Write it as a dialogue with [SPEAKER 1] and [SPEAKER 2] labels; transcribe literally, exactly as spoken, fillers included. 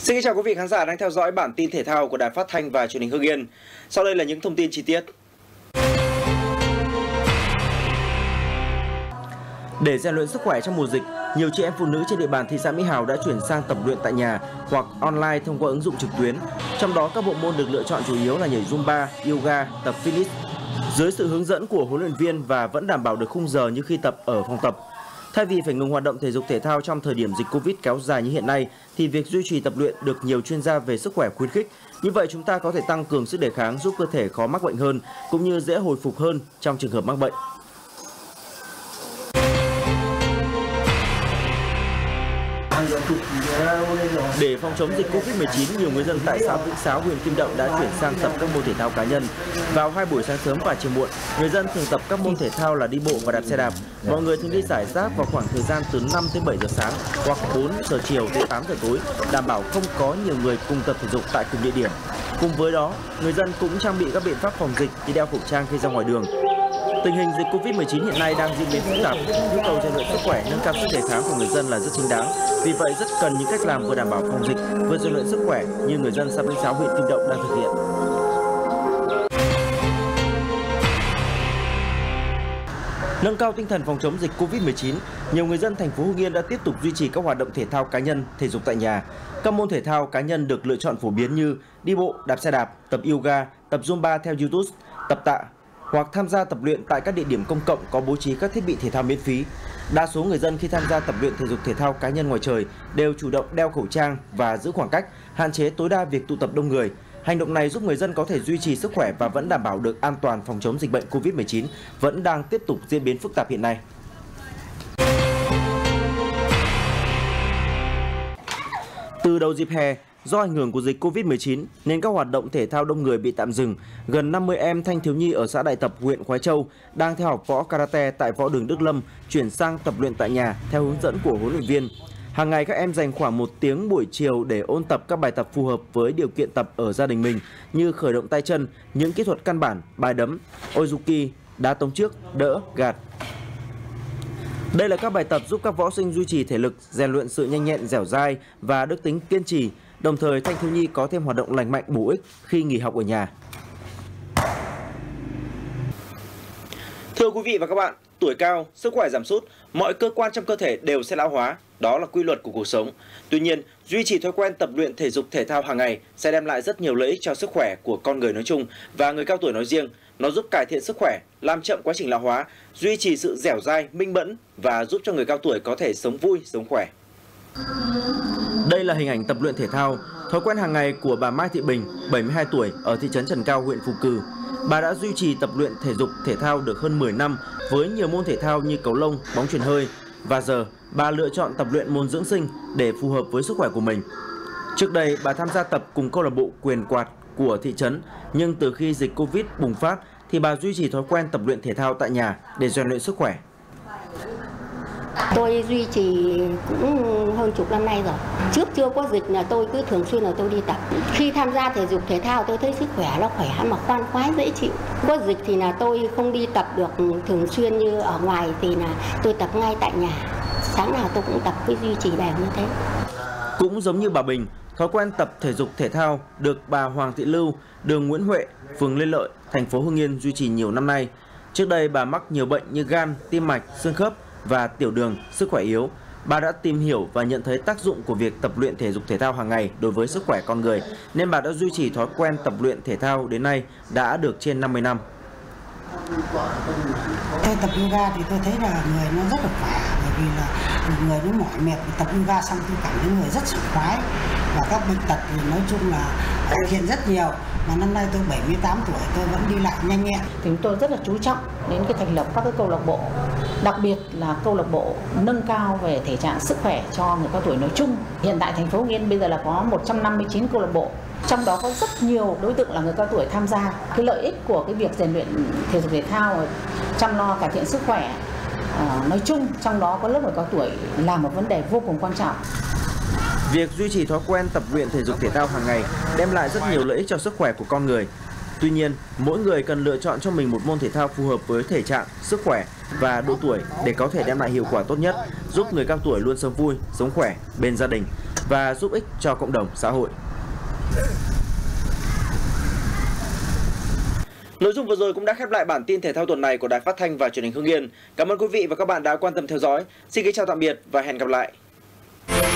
[SPEAKER 1] Xin chào quý vị khán giả đang theo dõi bản tin thể thao của Đài Phát thanh và Truyền hình Hưng Yên. Sau đây là những thông tin chi tiết. Để rèn luyện sức khỏe trong mùa dịch, nhiều chị em phụ nữ trên địa bàn thị xã Mỹ Hào đã chuyển sang tập luyện tại nhà hoặc online thông qua ứng dụng trực tuyến. Trong đó các bộ môn được lựa chọn chủ yếu là nhảy Zumba, yoga, tập fitness. Dưới sự hướng dẫn của huấn luyện viên và vẫn đảm bảo được khung giờ như khi tập ở phòng tập. Thay vì phải ngừng hoạt động thể dục thể thao trong thời điểm dịch Covid kéo dài như hiện nay, thì việc duy trì tập luyện được nhiều chuyên gia về sức khỏe khuyến khích. Như vậy chúng ta có thể tăng cường sức đề kháng, giúp cơ thể khó mắc bệnh hơn, cũng như dễ hồi phục hơn trong trường hợp mắc bệnh. Để phòng chống dịch Covid mười chín, nhiều người dân tại xã Vĩnh Sáo, huyện Kim Động đã chuyển sang tập các môn thể thao cá nhân. Vào hai buổi sáng sớm và chiều muộn, người dân thường tập các môn thể thao là đi bộ và đạp xe đạp. Mọi người thường đi rải rác vào khoảng thời gian từ năm đến bảy giờ sáng hoặc bốn giờ chiều đến tám giờ tối, đảm bảo không có nhiều người cùng tập thể dục tại cùng địa điểm. Cùng với đó, người dân cũng trang bị các biện pháp phòng dịch như đeo khẩu trang khi ra ngoài đường. Tình hình dịch Covid mười chín hiện nay đang diễn biến phức tạp, nhu cầu rèn luyện sức khỏe, nâng cao sức đề kháng của người dân là rất chính đáng. Vì vậy rất cần những cách làm vừa đảm bảo phòng dịch, vừa rèn luyện sức khỏe như người dân xã Vĩnh Sáo, huyện Kim Động đang thực hiện. Nâng cao tinh thần phòng chống dịch Covid mười chín, nhiều người dân thành phố Hưng Yên đã tiếp tục duy trì các hoạt động thể thao cá nhân, thể dục tại nhà. Các môn thể thao cá nhân được lựa chọn phổ biến như đi bộ, đạp xe đạp, tập yoga, tập Zumba theo YouTube, tập tạ, hoặc tham gia tập luyện tại các địa điểm công cộng có bố trí các thiết bị thể thao miễn phí. Đa số người dân khi tham gia tập luyện thể dục thể thao cá nhân ngoài trời đều chủ động đeo khẩu trang và giữ khoảng cách, hạn chế tối đa việc tụ tập đông người. Hành động này giúp người dân có thể duy trì sức khỏe và vẫn đảm bảo được an toàn phòng chống dịch bệnh Covid mười chín vẫn đang tiếp tục diễn biến phức tạp hiện nay. Từ đầu dịp hè, do ảnh hưởng của dịch Covid mười chín nên các hoạt động thể thao đông người bị tạm dừng. Gần năm mươi em thanh thiếu nhi ở xã Đại Tập, huyện Khoái Châu đang theo học võ karate tại võ đường Đức Lâm chuyển sang tập luyện tại nhà theo hướng dẫn của huấn luyện viên. Hàng ngày các em dành khoảng một tiếng buổi chiều để ôn tập các bài tập phù hợp với điều kiện tập ở gia đình mình như khởi động tay chân, những kỹ thuật căn bản, bài đấm, ozuki, đá tống trước, đỡ, gạt. Đây là các bài tập giúp các võ sinh duy trì thể lực, rèn luyện sự nhanh nhẹn, dẻo dai và đức tính kiên trì. Đồng thời thanh thiếu nhi có thêm hoạt động lành mạnh bổ ích khi nghỉ học ở nhà. Thưa quý vị và các bạn, tuổi cao, sức khỏe giảm sút, mọi cơ quan trong cơ thể đều sẽ lão hóa. Đó là quy luật của cuộc sống. Tuy nhiên, duy trì thói quen tập luyện thể dục thể thao hàng ngày sẽ đem lại rất nhiều lợi ích cho sức khỏe của con người nói chung và người cao tuổi nói riêng. Nó giúp cải thiện sức khỏe, làm chậm quá trình lão hóa, duy trì sự dẻo dai, minh mẫn và giúp cho người cao tuổi có thể sống vui, sống khỏe. Đây là hình ảnh tập luyện thể thao, thói quen hàng ngày của bà Mai Thị Bình, bảy mươi hai tuổi, ở thị trấn Trần Cao, huyện Phù Cử. Bà đã duy trì tập luyện thể dục thể thao được hơn mười năm với nhiều môn thể thao như cầu lông, bóng chuyền hơi. Và giờ, bà lựa chọn tập luyện môn dưỡng sinh để phù hợp với sức khỏe của mình. Trước đây, bà tham gia tập cùng câu lạc bộ quyền quạt của thị trấn, nhưng từ khi dịch Covid bùng phát thì bà duy trì thói quen tập luyện thể thao tại nhà để rèn luyện sức khỏe.
[SPEAKER 2] Tôi duy trì cũng hơn chục năm nay rồi. Trước chưa có dịch là tôi cứ thường xuyên là tôi đi tập. Khi tham gia thể dục thể thao tôi thấy sức khỏe nó khỏe mà khoan khoái dễ chịu. Có dịch thì là tôi không đi tập được thường xuyên như ở ngoài thì là tôi tập ngay tại nhà. Sáng nào tôi cũng tập, cứ duy trì đều như thế.
[SPEAKER 1] Cũng giống như bà Bình, thói quen tập thể dục thể thao được bà Hoàng Thị Lưu, đường Nguyễn Huệ, phường Lê Lợi, thành phố Hưng Yên duy trì nhiều năm nay. Trước đây bà mắc nhiều bệnh như gan, tim mạch, xương khớp và tiểu đường, sức khỏe yếu. Bà đã tìm hiểu và nhận thấy tác dụng của việc tập luyện thể dục thể thao hàng ngày đối với sức khỏe con người, nên bà đã duy trì thói quen tập luyện thể thao đến nay đã được trên năm mươi năm.
[SPEAKER 3] Tôi tập yoga thì tôi thấy là người nó rất là khỏe, bởi vì là người nó mỏi mệt, tập yoga xong tôi cảm thấy người rất sảng khoái, và các bệnh tật thì nói chung là cải thiện rất nhiều. Mà năm nay tôi bảy mươi tám tuổi, tôi vẫn đi lại nhanh nhẹn.
[SPEAKER 4] Chúng tôi rất là chú trọng đến cái thành lập các cái câu lạc bộ, đặc biệt là câu lạc bộ nâng cao về thể trạng sức khỏe cho người cao tuổi nói chung. Hiện tại thành phố Hưng Yên bây giờ là có một trăm năm mươi chín câu lạc bộ, trong đó có rất nhiều đối tượng là người cao tuổi tham gia. Cái lợi ích của cái việc rèn luyện thể dục thể thao, chăm lo cải thiện sức khỏe uh, nói chung, trong đó có lớp người cao tuổi là một vấn đề vô cùng quan trọng.
[SPEAKER 1] Việc duy trì thói quen tập luyện thể dục thể thao hàng ngày đem lại rất nhiều lợi ích cho sức khỏe của con người. Tuy nhiên, mỗi người cần lựa chọn cho mình một môn thể thao phù hợp với thể trạng, sức khỏe và độ tuổi để có thể đem lại hiệu quả tốt nhất, giúp người cao tuổi luôn sống vui, sống khỏe bên gia đình. và giúp ích cho cộng đồng xã hội. Nội dung vừa rồi cũng đã khép lại bản tin thể thao tuần này của Đài Phát thanh và Truyền hình Hưng Yên. Cảm ơn quý vị và các bạn đã quan tâm theo dõi. Xin kính chào tạm biệt và hẹn gặp lại.